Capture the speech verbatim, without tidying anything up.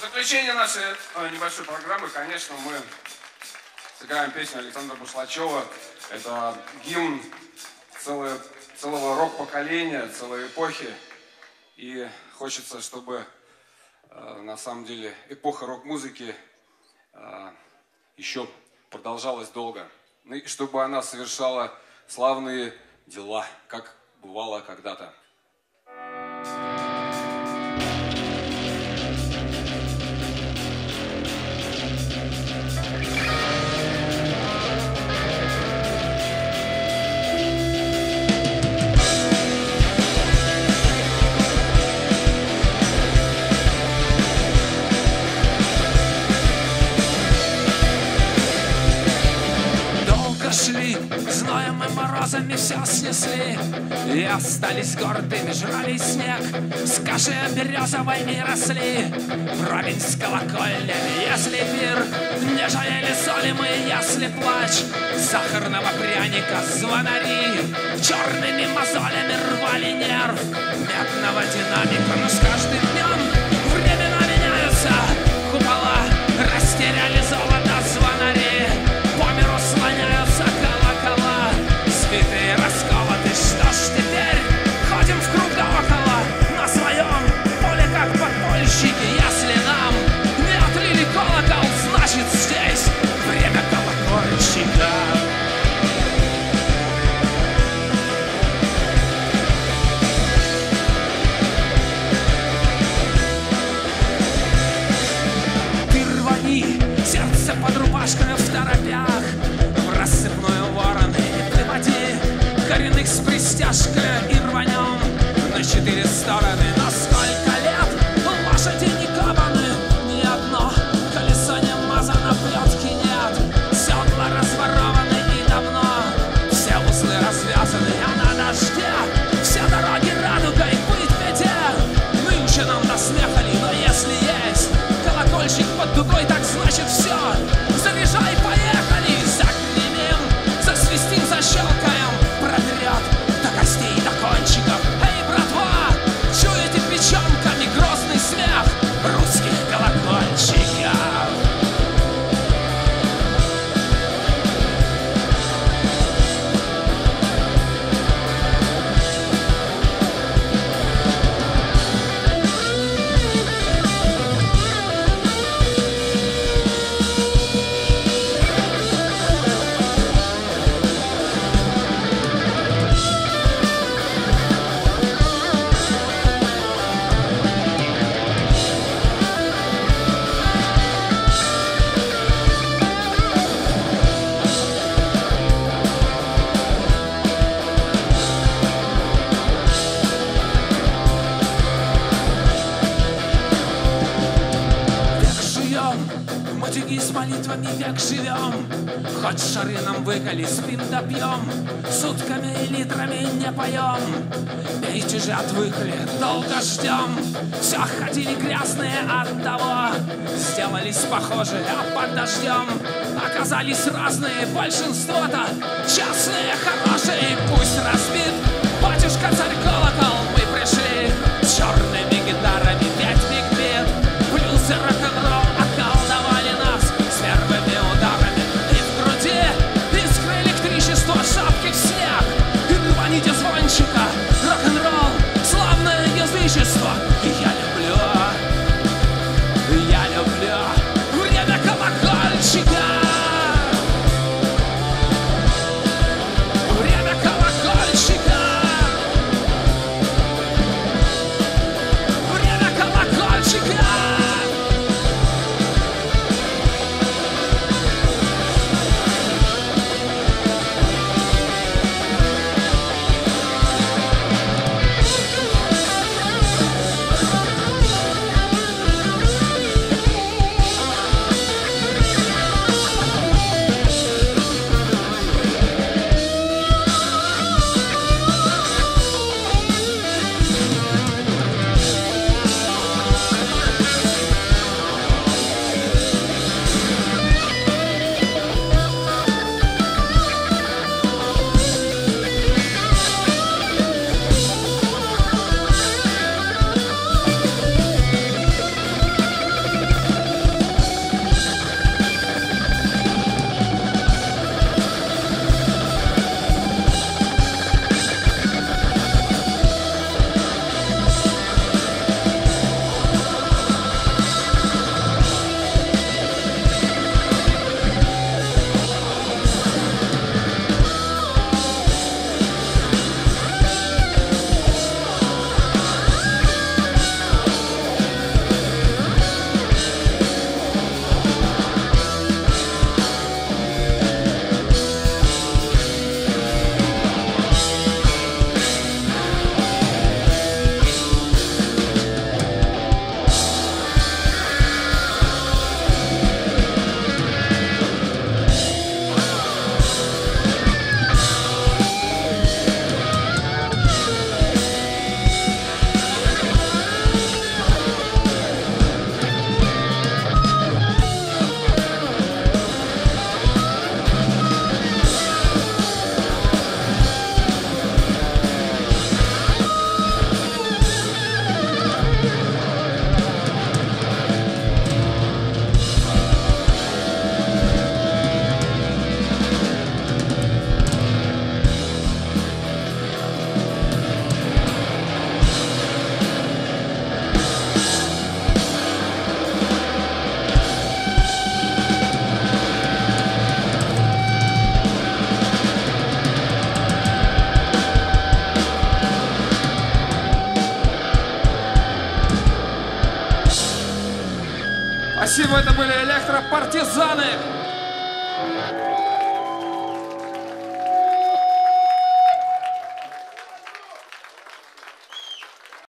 заключение нашей небольшой программы, конечно, мы сыграем песню Александра Бушлачева. Это гимн целое, целого рок-поколения, целой эпохи. И хочется, чтобы на самом деле эпоха рок-музыки еще продолжалась долго. И чтобы она совершала славные дела, как бывало когда-то. Зноем и морозами все снесли, и остались гордыми, жрали снег. С кашей березовой и росли вровень с колокольнями. Если пир не жалели соли мы, если плач сахарного пряника звонари черными мозолями рвали нерв медного динамика. Но с каждым днем времена меняются, купола растеряли золото звонари, по миру слоняются колокола, сбитые, расковаты. Что ж теперь? Ходим в круг да около, на своем поле как подпольщики. Если нам не отлили колокол, значит здесь время колокольчика. Ты рвани сердце под рубашками в торопях, в рассыпную вороны и приводи коренных с пристяжкой и рванем на четыре стороны. На сколько лет лошади не кабаны, ни одно колесо не мазано, плетки нет, седла разворованы и давно все узлы развязаны. А на дожде все дороги радугой быть беде. Нынче нам до смеха ли, но если есть колокольчик под дугой, так значит все. Заряжай, поехали, загремим, засвистим, защелкаем, протрет до костей, до кончиков. Эй, братва, чуете печенками грозный смех русских колокольчиков? С молитвами век живем, хоть шары нам выколи, спим да пьем, сутками и литрами не поем. Пейте же, отвыкли, долго ждем. Все ходили грязные от того, сделались похожи, а под дождем оказались разные. Большинство-то частные, хорошие. Пусть разбит батюшка царь колокол, мы пришли с черными гитарами, пять биг-бит, блюз и рок-н-ролл околдовали нас с первыми ударами. И в груди искры электричества, шапки в снег, и рваните звончика, рок-н-ролл, славное язычество. И я люблю, я люблю время колокольчика. Время колокольчика. Спасибо, это были электропартизаны.